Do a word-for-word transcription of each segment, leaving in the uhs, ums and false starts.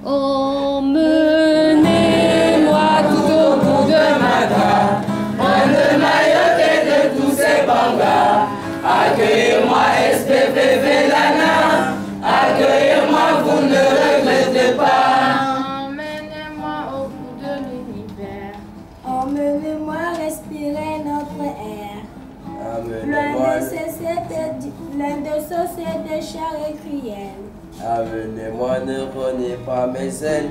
Emmenez-moi tout au bout de Mata, loin de Mayotte et de tous ces bangas. Accueillez-moi S P V Vélana, accueillez-moi, vous ne regrettez pas. Emmenez-moi au bout de l'univers. Emmenez-moi respirer notre air. Loin de ces loin de sociétés chères et cruelles. Amenez-moi, ne reniez pas mes ailes.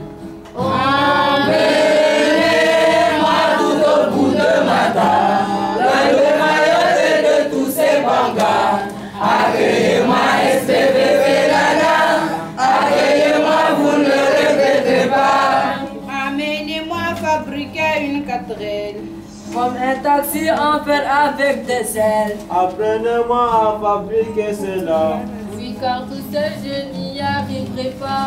Emmenez-moi tout au bout de Mata, loin de Mayotte et de tous ces bangas. Accueillez-moi S P V Vélana, accueillez-moi, vous ne regrettez pas. Amenez-moi fabriquer une quatrelle. Comme un taxi en fer avec des ailes. Apprenez-moi à fabriquer cela. Oui, car tout seul je n'y arriverai pas.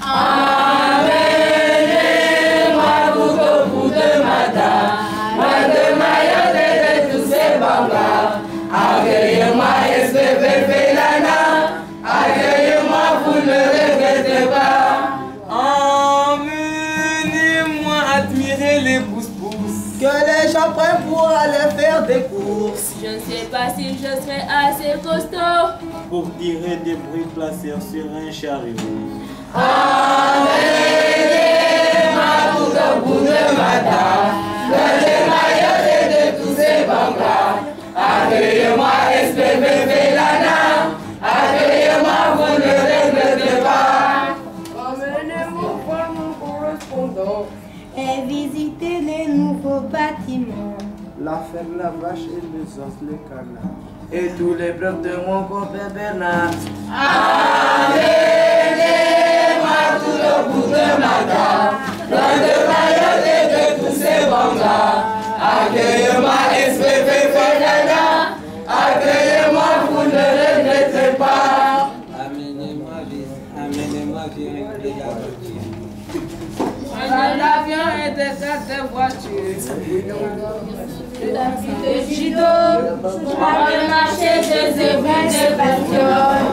Emmenez-moi tout au bout de Mata, loin de Mayotte et de tous ces bangas. Accueillez-moi S P V Vélana, accueillez-moi, vous ne regrettez pas. Emmenez-moi admirer les pousse-pousse que les gens prennent pour aller faire des courses. Je ne sais pas si je serai assez costaud Pour tirer des bruits placés sur un chariot. Emmenez-moi tout au bout de Mata, loin de Mayotte et de tous ces bangas. Accueillez-moi S P V Vélana, accueillez-moi, vous ne regrettez pas. Emmenez-moi voir mon correspondant Et visiter les nouveaux bâtiments. La ferme, la vache et les os, les canards. Et tous les preuves de mon compère Bernard. Emmenez-moi tout au bout de Mata, loin de Mayotte et de tous ces bangas. Accueillez-moi S P V Vélana, accueillez-moi, vous ne regrettez pas. Amenez-moi, amenez-moi, viens de la voiture. un avion et des tas de voitures. De judo, par le marché des éboues des voitures.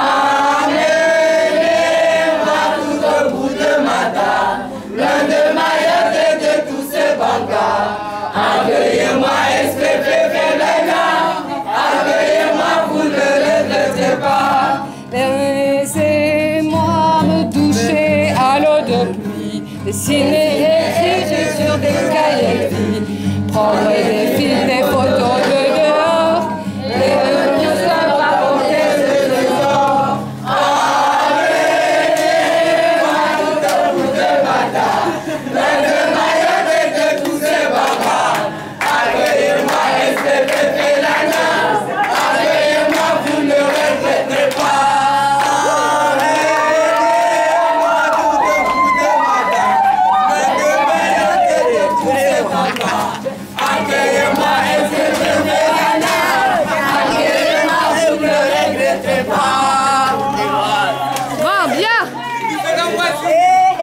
Emmenez-moi tout au bout de Mata, loin de Mayotte et de tous ces bangas. Accueillez-moi S P V Vélana, accueillez-moi, vous ne regrettez pas. Laissez-moi me doucher à l'eau de pluie, dessiner et écrire sur des cahiers gris, prendre des